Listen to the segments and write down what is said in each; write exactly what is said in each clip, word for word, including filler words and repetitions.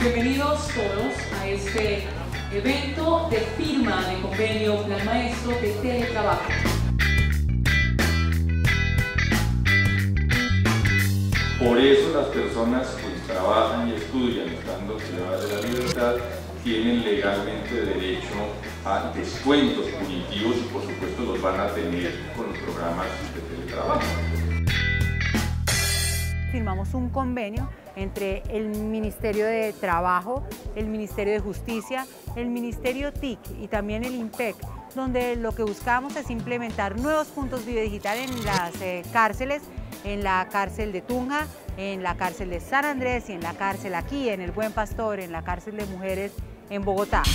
Bienvenidos todos a este evento de firma de convenio Plan Maestro de Teletrabajo. Por eso las personas que trabajan y estudian estando privadas de la libertad tienen legalmente derecho a descuentos punitivos y por supuesto los van a tener con los programas de teletrabajo. Firmamos un convenio entre el Ministerio de Trabajo, el Ministerio de Justicia, el Ministerio T I C y también el INPEC, donde lo que buscamos es implementar nuevos puntos Vive Digital en las eh, cárceles, en la cárcel de Tunja, en la cárcel de San Andrés y en la cárcel aquí, en el Buen Pastor, en la cárcel de mujeres en Bogotá.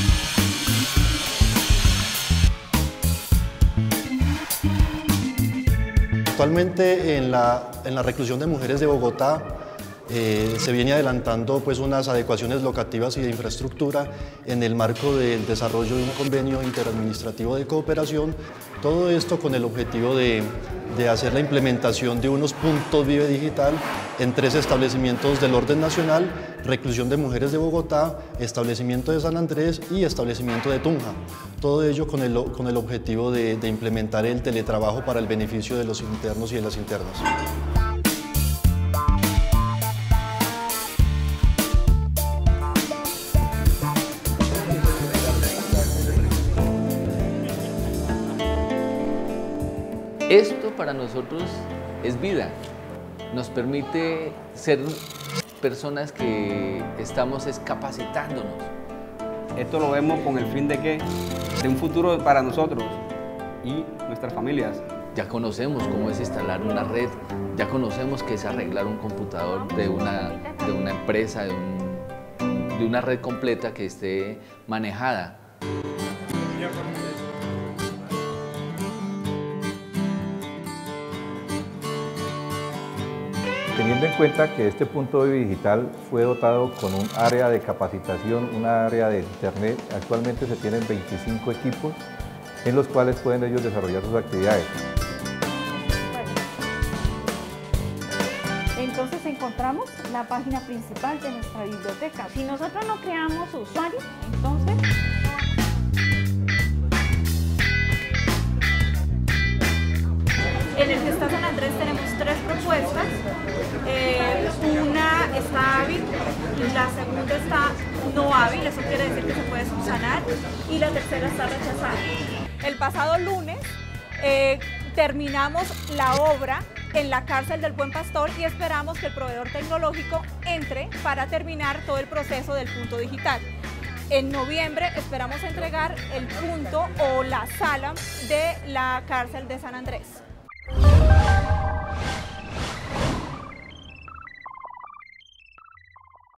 Actualmente en la, en la reclusión de mujeres de Bogotá eh, se viene adelantando pues, unas adecuaciones locativas y de infraestructura en el marco del desarrollo de un convenio interadministrativo de cooperación. Todo esto con el objetivo de, de hacer la implementación de unos puntos Vive Digital en tres establecimientos del orden nacional: reclusión de mujeres de Bogotá, establecimiento de San Andrés y establecimiento de Tunja. Todo ello con el, con el objetivo de, de implementar el teletrabajo para el beneficio de los internos y de las internas. Esto para nosotros es vida, nos permite ser personas que estamos capacitándonos. Esto lo vemos con el fin de que de un futuro para nosotros y nuestras familias. Ya conocemos cómo es instalar una red, ya conocemos qué es arreglar un computador de una, de una empresa, de, un, de una red completa que esté manejada. Teniendo en cuenta que este punto Vive Digital fue dotado con un área de capacitación, una área de internet, actualmente se tienen veinticinco equipos en los cuales pueden ellos desarrollar sus actividades. Entonces encontramos la página principal de nuestra biblioteca. Si nosotros no creamos usuarios, entonces... En el que está San Andrés tenemos tres propuestas, eh, una está hábil, la segunda está no hábil, eso quiere decir que se puede subsanar, y la tercera está rechazada. El pasado lunes eh, terminamos la obra en la cárcel del Buen Pastor y esperamos que el proveedor tecnológico entre para terminar todo el proceso del punto digital. En noviembre esperamos entregar el punto o la sala de la cárcel de San Andrés.